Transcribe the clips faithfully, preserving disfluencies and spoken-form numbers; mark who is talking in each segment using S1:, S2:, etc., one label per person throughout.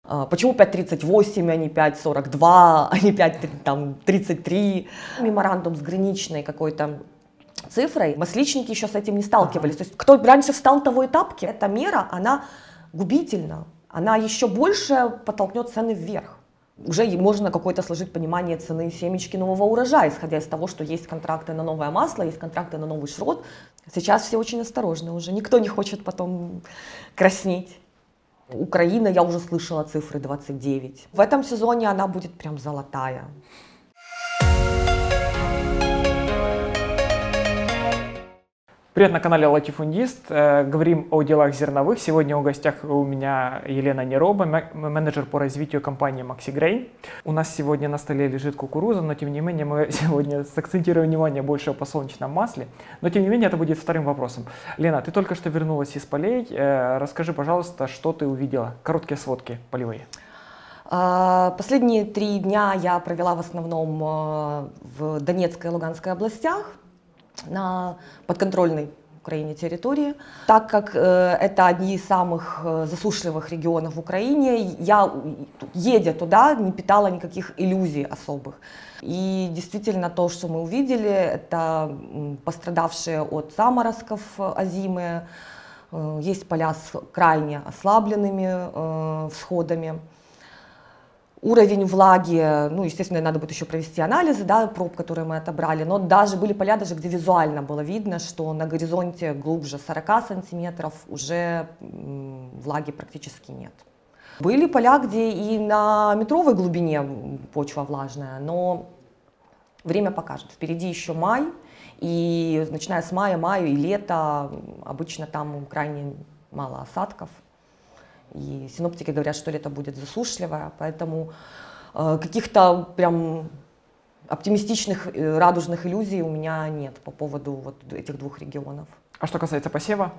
S1: Почему пять тридцать восемь, а не пять сорок два, а не пять тридцать три? Меморандум с граничной какой-то цифрой. Масличники еще с этим не сталкивались. Ага. То есть кто раньше встал, того и тапки. Эта мера, она губительна. Она еще больше подтолкнет цены вверх. Уже можно какое-то сложить понимание цены семечки нового урожая, исходя из того, что есть контракты на новое масло, есть контракты на новый шрот. Сейчас все очень осторожны уже. Никто не хочет потом краснеть. Украина, я уже слышала цифры двадцать девять. В этом сезоне она будет прям золотая.
S2: Привет, на канале Латифундист. Говорим о делах зерновых. Сегодня у гостях у меня Елена Нероба, менеджер по развитию компании MaxiGrain. У нас сегодня на столе лежит кукуруза, но тем не менее мы сегодня сакцентируем внимание больше по подсолнечном масле. Но тем не менее это будет вторым вопросом. Лена, ты только что вернулась из полей. Расскажи, пожалуйста, что ты увидела? Короткие сводки полевые.
S1: Последние три дня я провела в основном в Донецкой и Луганской областях, на подконтрольной Украине территории. Так как э, это одни из самых э, засушливых регионов в Украине, я, едя туда, не питала никаких иллюзий особых. И действительно то, что мы увидели, это пострадавшие от заморозков озимые, э, есть поля с крайне ослабленными э, всходами. Уровень влаги, ну, естественно, надо будет еще провести анализы, да, проб, которые мы отобрали, но даже были поля, даже где визуально было видно, что на горизонте глубже сорока сантиметров уже м, влаги практически нет. Были поля, где и на метровой глубине почва влажная, но время покажет. Впереди еще май, и начиная с мая, мая и лета обычно там крайне мало осадков. И синоптики говорят, что лето будет засушливое, поэтому э, каких-то прям оптимистичных, э, радужных иллюзий у меня нет по поводу вот этих двух регионов.
S2: А что касается посева?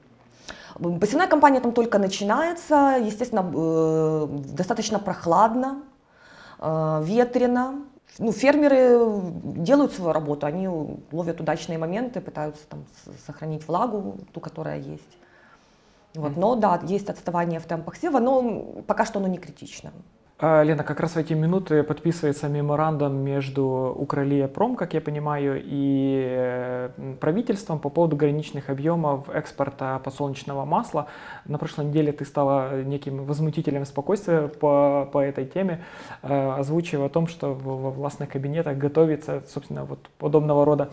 S1: Посевная кампания там только начинается, естественно, э, достаточно прохладно, э, ветрено. Ну, фермеры делают свою работу, они ловят удачные моменты, пытаются там сохранить влагу, ту, которая есть. Вот, но да, есть отставание в темпах сева, но пока что оно не критично.
S2: Лена, как раз в эти минуты подписывается меморандум между Укрлеяпром, как я понимаю, и правительством по поводу граничных объемов экспорта подсолнечного масла. На прошлой неделе ты стала неким возмутителем спокойствия по, по этой теме, озвучив о том, что во властных кабинетах готовится, собственно, вот подобного рода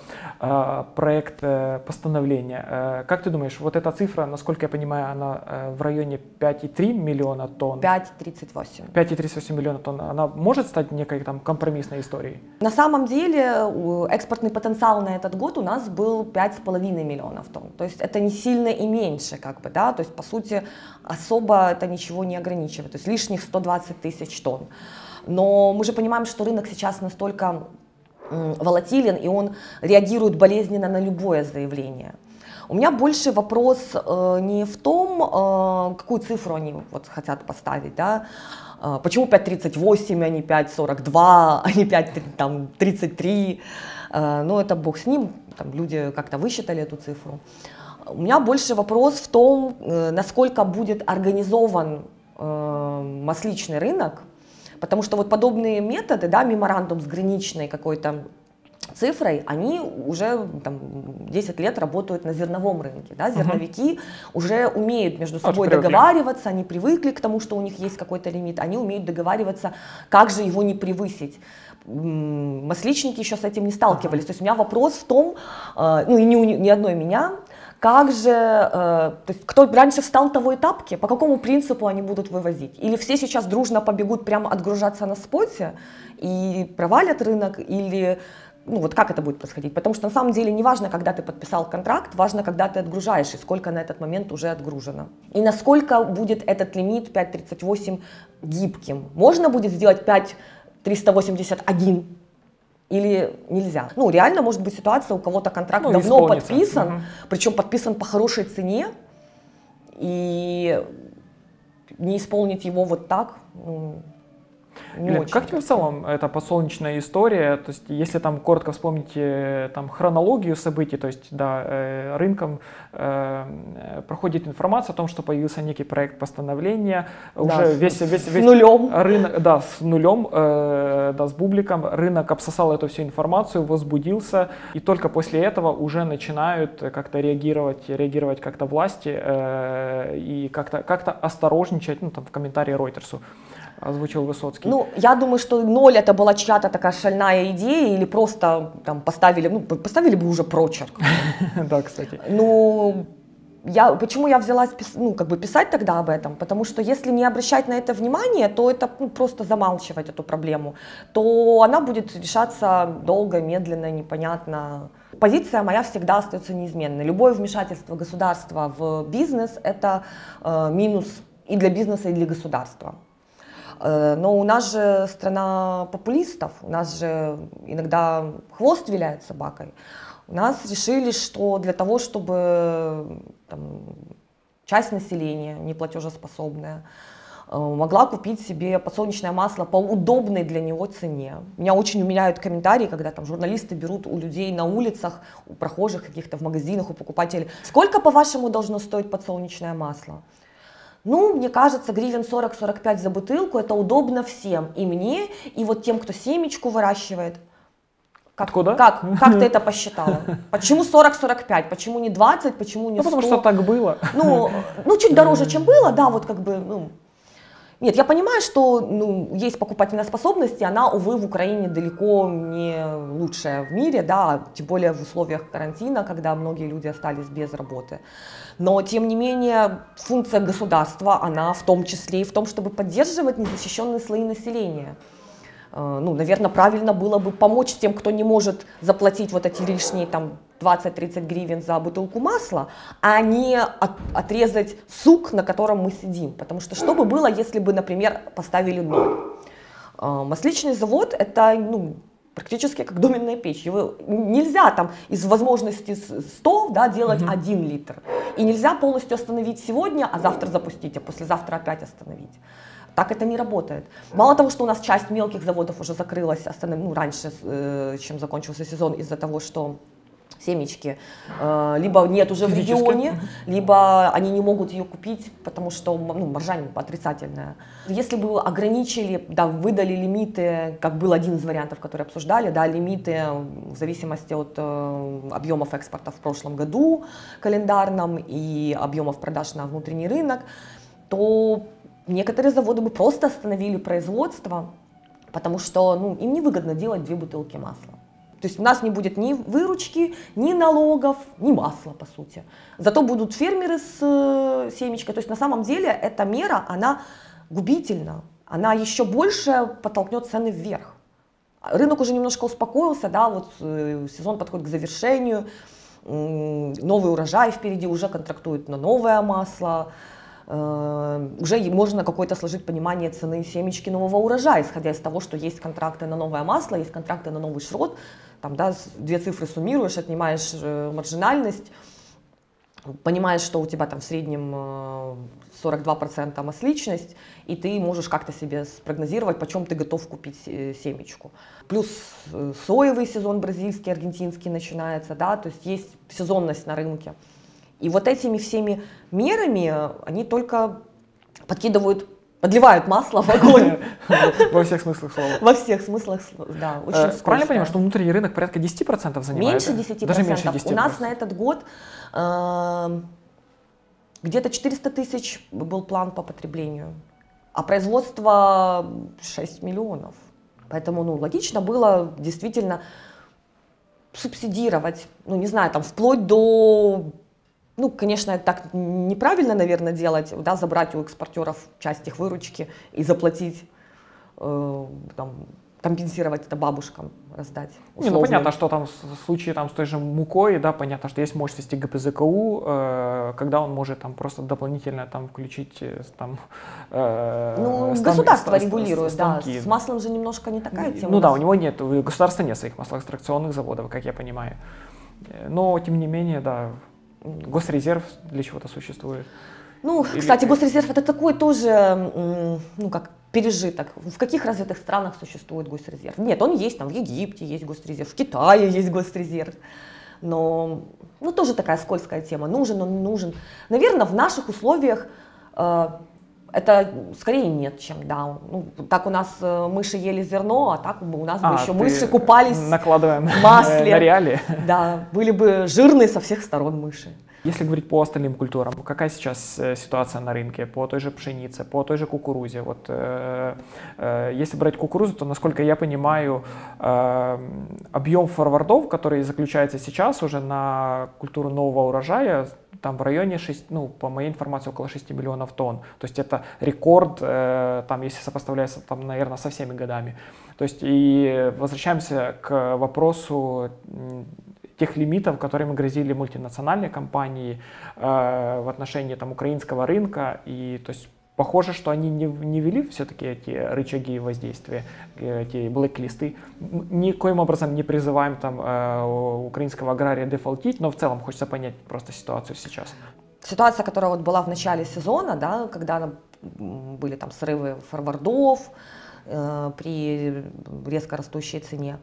S2: проект постановления. Как ты думаешь, вот эта цифра, насколько я понимаю, она в районе пять и три миллиона тонн?
S1: пять тридцать восемь.
S2: пять и тридцать восемь миллиона тонн, она может стать некой там компромиссной историей?
S1: На самом деле экспортный потенциал на этот год у нас был пять с половиной миллионов тонн. То есть это не сильно и меньше, как бы, да, то есть по сути особо это ничего не ограничивает, то есть лишних сто двадцать тысяч тонн. Но мы же понимаем, что рынок сейчас настолько волатилен, и он реагирует болезненно на любое заявление. У меня больше вопрос э, не в том, э, какую цифру они вот хотят поставить, да, э, почему пять тридцать восемь, а не пять сорок два, а не пять тридцать три, э, ну это бог с ним, там люди как-то высчитали эту цифру. У меня больше вопрос в том, э, насколько будет организован э, масличный рынок, потому что вот подобные методы, да, меморандум с граничной какой-то цифрой, они уже там, десять лет работают на зерновом рынке. Да? Зерновики uh-huh. уже умеют между собой
S2: Очень
S1: договариваться, они привыкли к тому, что у них есть какой-то лимит, они умеют договариваться, как же его не превысить. Масличники еще с этим не сталкивались. Uh-huh. То есть у меня вопрос в том, ну и ни, ни одной меня, как же, то есть кто раньше встал, того и тапки, по какому принципу они будут вывозить? Или все сейчас дружно побегут прямо отгружаться на споте и провалят рынок, или ну вот как это будет происходить? Потому что на самом деле не важно, когда ты подписал контракт, важно, когда ты отгружаешь и сколько на этот момент уже отгружено. И насколько будет этот лимит пять тридцать восемь гибким. Можно будет сделать пять триста восемьдесят один или нельзя? Ну реально может быть ситуация, у кого-то контракт ну, давно подписан, угу. причем подписан по хорошей цене, и не исполнить его вот так. Ну, Не
S2: Или
S1: очень
S2: как тебе в целом эта подсолнечная история? То есть, если там коротко вспомнить э, там, хронологию событий, то есть, да, э, рынком э, проходит информация о том, что появился некий проект постановления,
S1: Да,
S2: уже
S1: с,
S2: весь, весь,
S1: с
S2: весь
S1: нулем.
S2: рынок, да, с нулем, э, да, с бубликом, рынок обсосал эту всю информацию, возбудился, и только после этого уже начинают как-то реагировать, реагировать как-то власти э, и как-то как-то осторожничать, ну, там, в комментарии Ройтерсу озвучил Высоцкий.
S1: Ну, я думаю, что ноль это была чья-то такая шальная идея, или просто там поставили, ну, поставили бы уже прочерк.
S2: Да, кстати.
S1: Ну, я, почему я взялась ну, как бы писать тогда об этом? Потому что если не обращать на это внимание, то это ну, просто замалчивать эту проблему, то она будет решаться долго, медленно, непонятно. Позиция моя всегда остается неизменной. Любое вмешательство государства в бизнес – это э, минус и для бизнеса, и для государства. Но у нас же страна популистов, у нас же иногда хвост виляет собакой. У нас решили, что для того, чтобы там, часть населения, неплатежеспособная, могла купить себе подсолнечное масло по удобной для него цене. Меня очень умиляют комментарии, когда там журналисты берут у людей на улицах, у прохожих каких-то в магазинах, у покупателей. Сколько, по-вашему, должно стоить подсолнечное масло? Ну, мне кажется, гривен сорок-сорок пять за бутылку, это удобно всем, и мне, и вот тем, кто семечку выращивает. Как,
S2: Откуда?
S1: Как, как ты это посчитала? Почему сорок-сорок пять? Почему не двадцать? Почему не сто?
S2: Ну, потому что так было.
S1: Ну, ну, чуть дороже, чем было, да, вот как бы, ну. Нет, я понимаю, что ну, есть покупательная способность, и она, увы, в Украине далеко не лучшая в мире, да, тем более в условиях карантина, когда многие люди остались без работы. Но, тем не менее, функция государства, она в том числе и в том, чтобы поддерживать незащищенные слои населения. Ну, наверное, правильно было бы помочь тем, кто не может заплатить вот эти лишние там двадцать-тридцать гривен за бутылку масла, а не от, отрезать сук, на котором мы сидим. Потому что что бы было, если бы, например, поставили ноль? Масличный завод – это ну, практически как доменная печь. Его нельзя там из возможности сто да, делать mm-hmm. один литр. И нельзя полностью остановить сегодня, а завтра запустить, а послезавтра опять остановить. Так это не работает. Мало того, что у нас часть мелких заводов уже закрылась останов... ну, раньше, э, чем закончился сезон, из-за того, что семечки э, либо нет уже в регионе, либо они не могут ее купить, потому что ну, маржа отрицательная. Если бы ограничили, да, выдали лимиты, как был один из вариантов, которые обсуждали, да, лимиты в зависимости от э, объемов экспорта в прошлом году календарном и объемов продаж на внутренний рынок, то некоторые заводы бы просто остановили производство, потому что ну, им невыгодно делать две бутылки масла. То есть у нас не будет ни выручки, ни налогов, ни масла, по сути. Зато будут фермеры с э, семечкой. То есть на самом деле эта мера, она губительна. Она еще больше подтолкнет цены вверх. Рынок уже немножко успокоился, да, вот э, сезон подходит к завершению, э, новый урожай впереди, уже контрактуют на новое масло. Уже можно какое-то сложить понимание цены семечки нового урожая, исходя из того, что есть контракты на новое масло, есть контракты на новый шрот, там, да, две цифры суммируешь, отнимаешь маржинальность, понимаешь, что у тебя там в среднем сорок два процента масличность, и ты можешь как-то себе спрогнозировать, почем ты готов купить семечку. Плюс соевый сезон бразильский, аргентинский начинается, да, то есть есть сезонность на рынке. И вот этими всеми мерами они только подкидывают, подливают масло в огонь.
S2: Во всех смыслах слова.
S1: Во всех смыслах, да, очень скучно.
S2: Правильно понимаю, что внутренний рынок порядка десять процентов занимает?
S1: Меньше десяти процентов. Даже меньше десяти процентов. У нас на этот год где-то четыреста тысяч был план по потреблению, а производство шесть миллионов. Поэтому ну, логично было действительно субсидировать, ну не знаю, там вплоть до... Ну, конечно, так неправильно, наверное, делать, да, забрать у экспортеров часть их выручки и заплатить, э, там, компенсировать это бабушкам, раздать.
S2: Не, ну понятно, что там в случае там, с той же мукой, да, понятно, что есть мощности ГПЗКУ, э, когда он может там просто дополнительно там включить там. Э,
S1: ну,
S2: стан,
S1: государство
S2: ст,
S1: регулирует,
S2: станки.
S1: Да. С маслом же немножко не такая тема.
S2: Ну да, у него нет, у государства нет своих маслоэкстракционных заводов, как я понимаю. Но тем не менее, да. Госрезерв для чего-то существует.
S1: Ну,
S2: Или...
S1: кстати, госрезерв это такой тоже, ну, как пережиток. В каких развитых странах существует госрезерв? Нет, он есть, там в Египте есть госрезерв, в Китае есть госрезерв. Но, ну, тоже такая скользкая тема. Нужен он, не нужен. Наверное, в наших условиях э, это скорее нет, чем да. Ну, так у нас э, мыши ели зерно, а так бы у нас
S2: а,
S1: бы еще мыши купались
S2: накладываем
S1: в масле.
S2: На реалии.
S1: Да, были бы жирные со всех сторон мыши.
S2: Если говорить по остальным культурам, какая сейчас ситуация на рынке по той же пшенице, по той же кукурузе? Вот, э, э, если брать кукурузу, то, насколько я понимаю, э, объем форвардов, который заключается сейчас уже на культуру нового урожая, там в районе шести, ну, по моей информации, около шести миллионов тонн. То есть это рекорд, э, там, если сопоставляется, там, наверное, со всеми годами. То есть и возвращаемся к вопросу тех лимитов, которыми грозили мультинациональные компании э, в отношении там, украинского рынка. И, то есть, похоже, что они не, не ввели все-таки эти рычаги воздействия, эти блэк-листы. Никоим образом не призываем там, э, украинского агрария дефолтить, но в целом хочется понять просто ситуацию сейчас.
S1: Ситуация, которая вот была в начале сезона, да, когда были там срывы форвардов э, при резко растущей цене,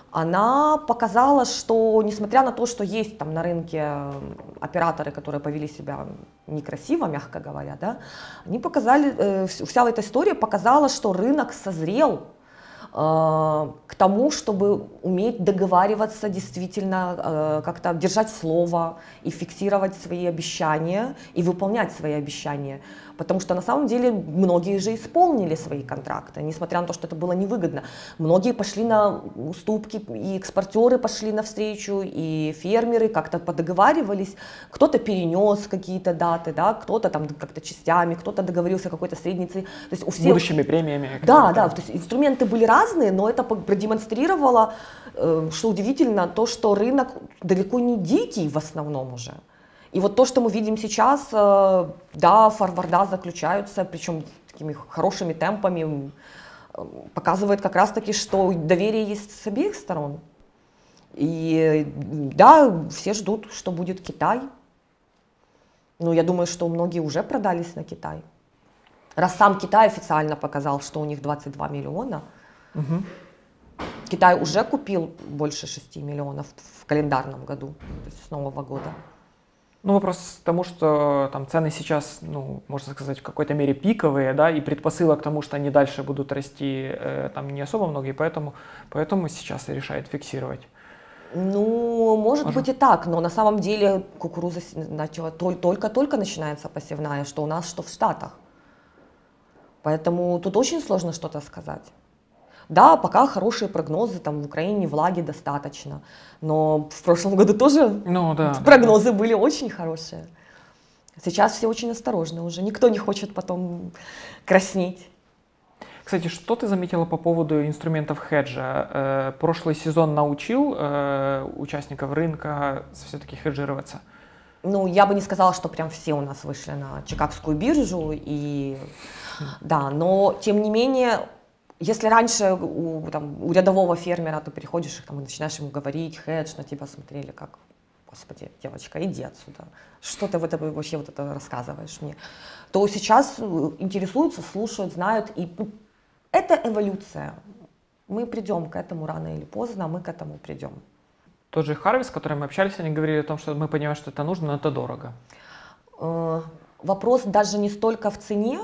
S1: она показала, что несмотря на то, что есть там на рынке операторы, которые повели себя некрасиво, мягко говоря, да, они показали, э, вся эта история показала, что рынок созрел э, к тому, чтобы уметь договариваться действительно, э, как-то держать слово и фиксировать свои обещания и выполнять свои обещания. Потому что на самом деле многие же исполнили свои контракты, несмотря на то, что это было невыгодно. Многие пошли на уступки, и экспортеры пошли навстречу, и фермеры как-то подоговаривались. Кто-то перенес какие-то даты, да, кто-то там как-то частями, кто-то договорился о какой-то средней цене. То есть у всех...
S2: Будущими премиями.
S1: Да, да, то есть инструменты были разные, но это продемонстрировало, что удивительно, то, что рынок далеко не дикий в основном уже. И вот то, что мы видим сейчас, да, форварда заключаются, причем такими хорошими темпами, показывает как раз-таки, что доверие есть с обеих сторон. И да, все ждут, что будет Китай. Но я думаю, что многие уже продались на Китай. Раз сам Китай официально показал, что у них двадцать два миллиона, угу. Китай уже купил больше шести миллионов в календарном году, то есть с Нового года.
S2: Ну, вопрос к тому, что там цены сейчас, ну, можно сказать, в какой-то мере пиковые, да, и предпосылок к тому, что они дальше будут расти, э, там не особо много, и поэтому, поэтому сейчас и решает фиксировать.
S1: Ну, может
S2: Можно?
S1: быть и так, но на самом деле кукуруза начала, только-только начинается посевная, что у нас, что в Штатах. Поэтому тут очень сложно что-то сказать. Да, пока хорошие прогнозы, там в Украине влаги достаточно, но в прошлом году тоже
S2: ну, да,
S1: прогнозы
S2: да.
S1: были очень хорошие. Сейчас все очень осторожны уже, никто не хочет потом краснеть.
S2: Кстати, что ты заметила по поводу инструментов хеджа? Э, прошлый сезон научил э, участников рынка все-таки хеджироваться?
S1: Ну, я бы не сказала, что прям все у нас вышли на Чикагскую биржу, и да, но тем не менее... Если раньше у, там, у рядового фермера ты приходишь там, и начинаешь ему говорить, хедж, на тебя смотрели как, господи, девочка, иди отсюда, что ты в это, вообще вот это рассказываешь мне, то сейчас интересуются, слушают, знают, и ну, это эволюция. Мы придем к этому рано или поздно, мы к этому придем.
S2: Тот же Harvest, с которым мы общались, они говорили о том, что мы понимаем, что это нужно, но это дорого.
S1: Э, вопрос даже не столько в цене,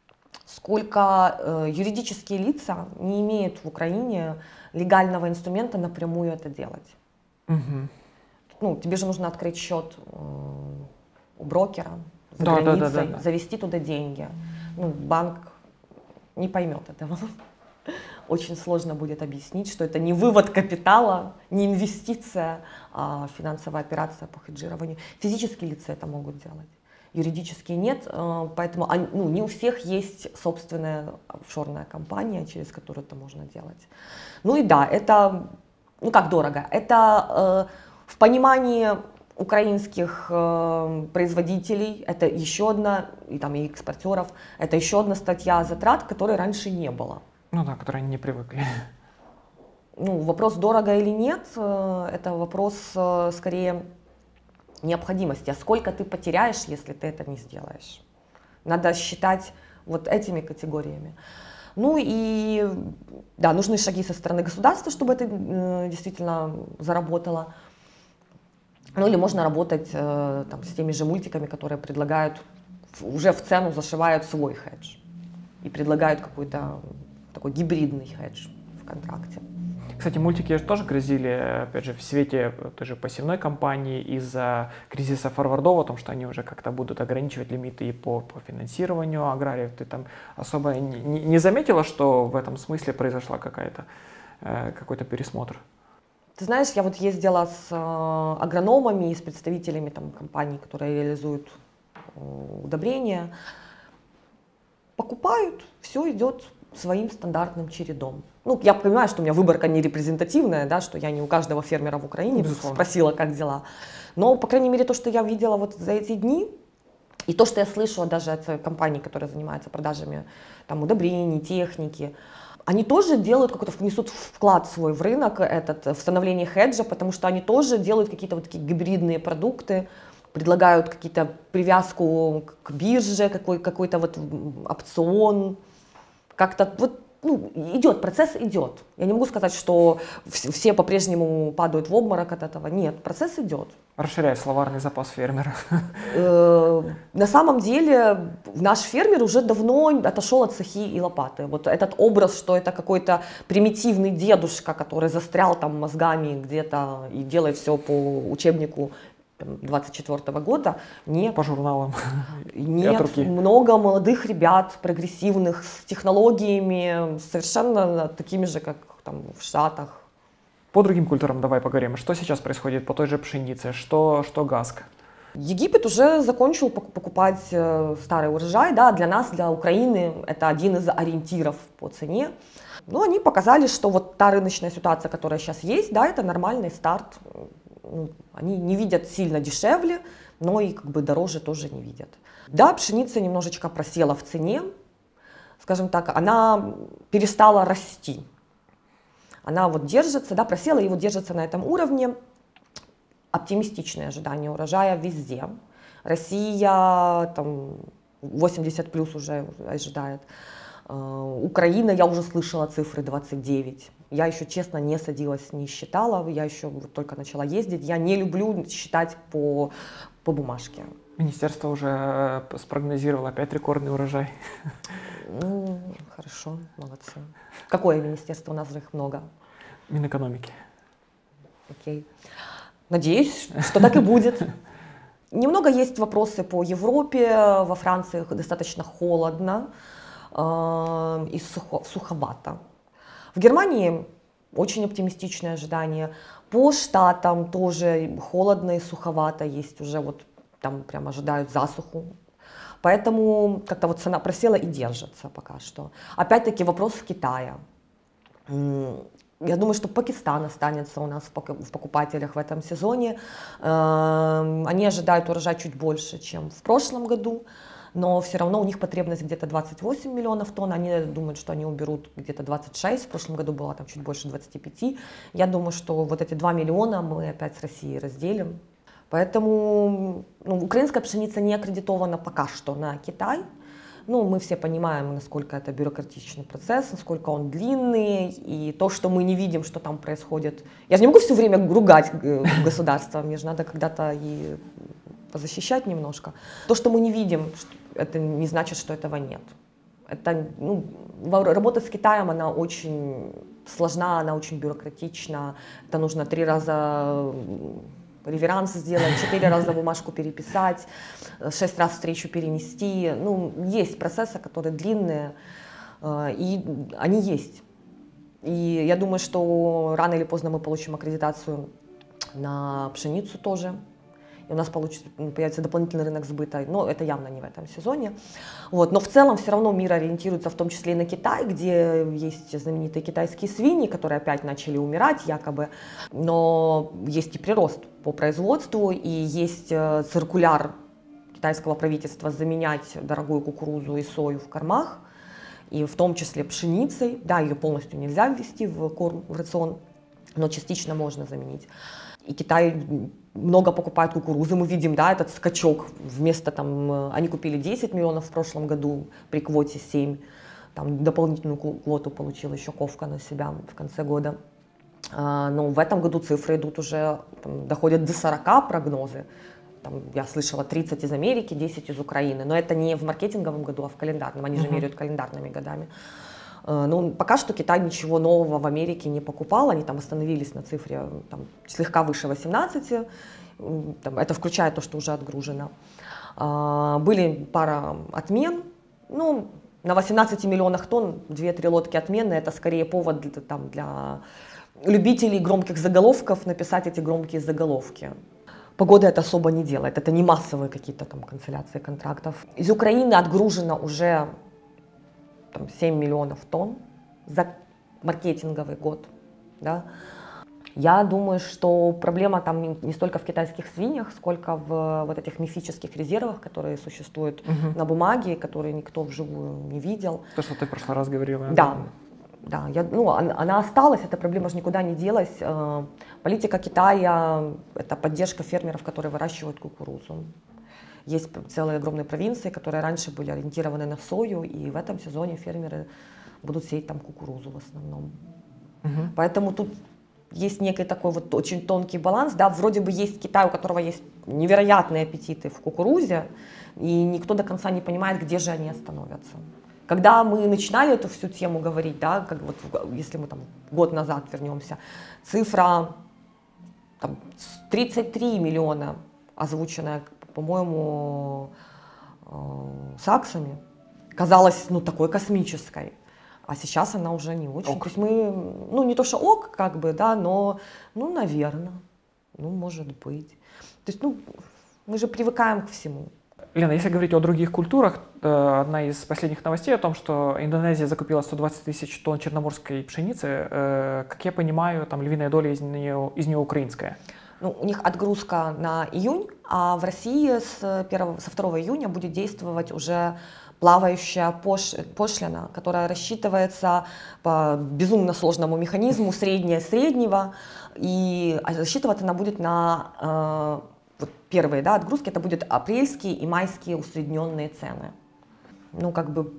S1: сколько э, юридические лица не имеют в Украине легального инструмента напрямую это делать. Угу. Ну, тебе же нужно открыть счет э, у брокера за
S2: да,
S1: границей,
S2: да, да, да, да.
S1: завести туда деньги. Ну, банк не поймет этого. Очень сложно будет объяснить, что это не вывод капитала, не инвестиция, а финансовая операция по хеджированию. Физические лица это могут делать. Юридические нет, поэтому ну, не у всех есть собственная офшорная компания, через которую это можно делать. Ну и да, это, ну как дорого, это э, в понимании украинских э, производителей, это еще одна, и там и экспортеров, это еще одна статья затрат, которой раньше не было.
S2: Ну да, которые они не привыкли.
S1: Ну, вопрос дорого или нет, э, это вопрос э, скорее... необходимости, а сколько ты потеряешь, если ты это не сделаешь. Надо считать вот этими категориями. Ну и, да, нужны шаги со стороны государства, чтобы это э, действительно заработало. Ну или можно работать э, там, с теми же мультиками, которые предлагают, уже в цену зашивают свой хедж и предлагают какой-то такой гибридный хедж в контракте.
S2: Кстати, мультики же тоже грозили, опять же, в свете той же пассивной компании из-за кризиса форвардов, о том, что они уже как-то будут ограничивать лимиты и по, по финансированию аграриев. Ты там особо не, не, не заметила, что в этом смысле произошла какая-то, э, какой-то пересмотр?
S1: Ты знаешь, я вот ездила с э, агрономами и с представителями там, компаний, которые реализуют э, удобрения. Покупают, все идет своим стандартным чередом. Ну, я понимаю, что у меня выборка не репрезентативная, да, что я не у каждого фермера в Украине Безусловно. Спросила, как дела. Но, по крайней мере, то, что я видела вот за эти дни, и то, что я слышала даже от компаний, которые занимаются продажами там, удобрений, техники, они тоже делают какой-то, внесут вклад свой в рынок, этот, в становление хеджа, потому что они тоже делают какие-то вот такие гибридные продукты, предлагают какие-то привязку к бирже, какой, какой-то вот опцион, как-то вот, ну, идет, процесс идет. Я не могу сказать, что все по-прежнему падают в обморок от этого. Нет, процесс идет.
S2: Расширяй словарный запас фермера.
S1: На самом деле наш фермер уже давно отошел от сахи и лопаты. Вот этот образ, что это какой-то примитивный дедушка, который застрял там мозгами где-то и делает все по учебнику двадцать четвёртого года, нет.
S2: По журналам.
S1: Нет, много молодых ребят, прогрессивных, с технологиями, совершенно такими же, как там в Штатах.
S2: По другим культурам давай поговорим. Что сейчас происходит по той же пшенице? Что, что ГАСК?
S1: Египет уже закончил покупать старый урожай. Да, для нас, для Украины, это один из ориентиров по цене. Но они показали, что вот та рыночная ситуация, которая сейчас есть, да, это нормальный старт. Они не видят сильно дешевле, но и как бы дороже тоже не видят. Да, пшеница немножечко просела в цене, скажем так, она перестала расти. Она вот держится, да, просела и вот держится на этом уровне. Оптимистичные ожидания урожая везде. Россия там восемьдесят плюс уже ожидает. Украина, я уже слышала цифры двадцать девять. Я еще, честно, не садилась, не считала, я еще вот только начала ездить. Я не люблю считать по, по бумажке.
S2: Министерство уже спрогнозировало опять рекордный урожай.
S1: Ну, хорошо, молодцы. Какое министерство? У нас же их много.
S2: Минэкономики.
S1: Окей. Надеюсь, что так и будет. Немного есть вопросы по Европе. Во Франции достаточно холодно э, и сухо, суховато. В Германии очень оптимистичные ожидания. По Штатам тоже холодно и суховато. Есть уже вот там прям ожидают засуху. Поэтому как-то вот цена просела и держится пока что. Опять-таки вопрос Китая. Я думаю, что Пакистан останется у нас в покупателях в этом сезоне. Они ожидают урожай чуть больше, чем в прошлом году. Но все равно у них потребность где-то двадцать восемь миллионов тонн, они думают, что они уберут где-то двадцать шесть, в прошлом году было там чуть больше двадцати пяти. Я думаю, что вот эти два миллиона мы опять с Россией разделим. Поэтому ну, украинская пшеница не аккредитована пока что на Китай. Ну, мы все понимаем, насколько это бюрократичный процесс, насколько он длинный, и то, что мы не видим, что там происходит. Я же не могу все время ругать государство, мне же надо когда-то и позащищать немножко. То, что мы не видим, это не значит, что этого нет. Это, ну, работа с Китаем, она очень сложна, она очень бюрократична. Это нужно три раза реверанс сделать, четыре раза бумажку переписать, шесть раз встречу перенести. Ну, есть процессы, которые длинные, и они есть. И я думаю, что рано или поздно мы получим аккредитацию на пшеницу тоже. И у нас получится, появится дополнительный рынок сбыта, но это явно не в этом сезоне. Вот. Но в целом все равно мир ориентируется в том числе и на Китай, где есть знаменитые китайские свиньи, которые опять начали умирать якобы. Но есть и прирост по производству, и есть циркуляр китайского правительства заменять дорогую кукурузу и сою в кормах, и в том числе пшеницей. Да, ее полностью нельзя ввести в корм, в рацион, но частично можно заменить. И Китай много покупает кукурузы, мы видим, да, этот скачок. Вместо там, они купили десять миллионов в прошлом году, при квоте семь. там дополнительную квоту получил еще Ковка на себя в конце года. Но в этом году цифры идут уже, там, доходят до сорока прогнозы. Там, я слышала тридцать из Америки, десять из Украины. Но это не в маркетинговом году, а в календарном. Они же uh-huh. меряют календарными годами. Ну, пока что Китай ничего нового в Америке не покупал. Они там остановились на цифре там, слегка выше восемнадцати. Там, это включая то, что уже отгружено. Были пара отмен. Ну, на восемнадцати миллионах тонн две-три лодки отмены. Это скорее повод для, там, для любителей громких заголовков написать эти громкие заголовки. Погода это особо не делает. Это не массовые какие-то там канцеляции контрактов. Из Украины отгружено уже там, семь миллионов тонн за маркетинговый год. Да? Я думаю, что проблема там не столько в китайских свиньях, сколько в вот этих мифических резервах, которые существуют угу. на бумаге, которые никто вживую не видел.
S2: То, что ты в прошлый раз говорила.
S1: Да, да. Я, ну, она осталась, эта проблема же никуда не делась. Политика Китая – это поддержка фермеров, которые выращивают кукурузу. Есть целые огромные провинции, которые раньше были ориентированы на сою, и в этом сезоне фермеры будут сеять там кукурузу в основном. Угу. Поэтому тут есть некий такой вот очень тонкий баланс. Да? Вроде бы есть Китай, у которого есть невероятные аппетиты в кукурузе, и никто до конца не понимает, где же они остановятся. Когда мы начинали эту всю тему говорить, да, как вот, если мы там год назад вернемся, цифра там, тридцать три миллиона, озвученная, по-моему, э, саксами, казалась ну, такой космической. А сейчас она уже не очень. Ок. То есть мы, ну не то что ок, как бы, да, но, ну, наверное, ну, может быть. То есть, ну, мы же привыкаем к всему.
S2: Лена, если говорить о других культурах, одна из последних новостей о том, что Индонезия закупила сто двадцать тысяч тонн черноморской пшеницы, как я понимаю, там львиная доля из нее, из нее украинская.
S1: Ну, у них отгрузка на июнь, а в России с первого, со второго июня будет действовать уже плавающая пош, пошлина, которая рассчитывается по безумно сложному механизму среднее среднего, и рассчитываться она будет на э, вот первые да, отгрузки, это будут апрельские и майские усредненные цены. Ну, как бы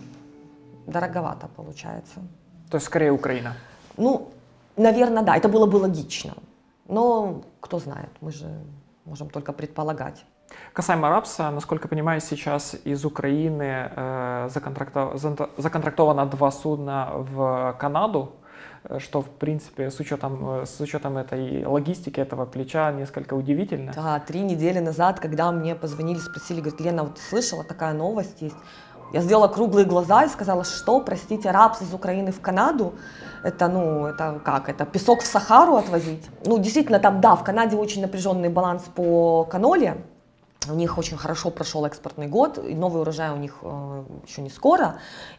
S1: дороговато получается.
S2: То есть скорее Украина?
S1: Ну, наверное, да, это было бы логично. Но кто знает, мы же можем только предполагать.
S2: Касаемо рапса, насколько я понимаю, сейчас из Украины э, законтрактов... законтрактовано два судна в Канаду, что, в принципе, с учетом, с учетом этой логистики, этого плеча, несколько удивительно.
S1: Да, три недели назад, когда мне позвонили, спросили, говорят, Лена, вот слышала, такая новость есть. Я сделала круглые глаза и сказала, что, простите, рапс из Украины в Канаду, это, ну, это как, это песок в Сахару отвозить? Ну, действительно, там, да, в Канаде очень напряженный баланс по каноле. У них очень хорошо прошел экспортный год, и новый урожай у них э, еще не скоро.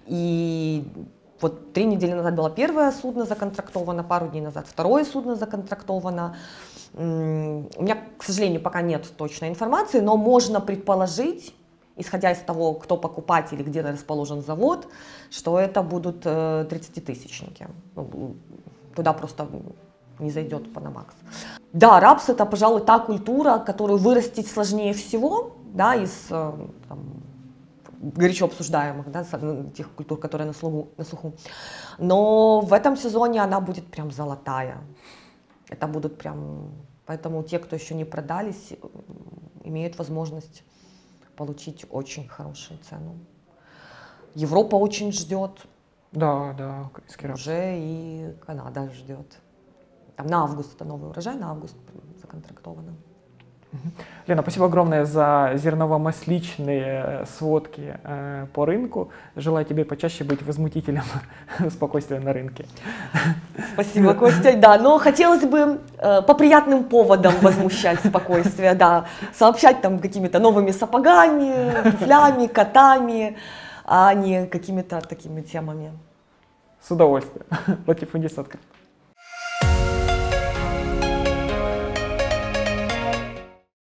S1: И вот три недели назад было первое судно законтрактовано, пару дней назад второе судно законтрактовано. М-м, у меня, к сожалению, пока нет точной информации, но можно предположить, исходя из того, кто покупатель и где расположен завод, что это будут э, тридцатитысячники. Ну, туда просто не зайдет Panamax. Да, рапс это, пожалуй, та культура, которую вырастить сложнее всего, да, из там, горячо обсуждаемых, да, тех культур, которые на слуху, на слуху. Но в этом сезоне она будет прям золотая. Это будут прям... Поэтому те, кто еще не продались, имеют возможность получить очень хорошую цену. Европа очень ждет.
S2: Да, да,
S1: уже и Канада ждет. Там на август это новый урожай, на август законтрактовано.
S2: Лена, спасибо огромное за зерново-масличные сводки э, по рынку. Желаю тебе почаще быть возмутителем спокойствия на рынке.
S1: Спасибо, Костя. Да, но хотелось бы э, по приятным поводам возмущать спокойствие, да, сообщать там какими-то новыми сапогами, туфлями, котами, а не какими-то такими темами.
S2: С удовольствием. Латифундист открыт.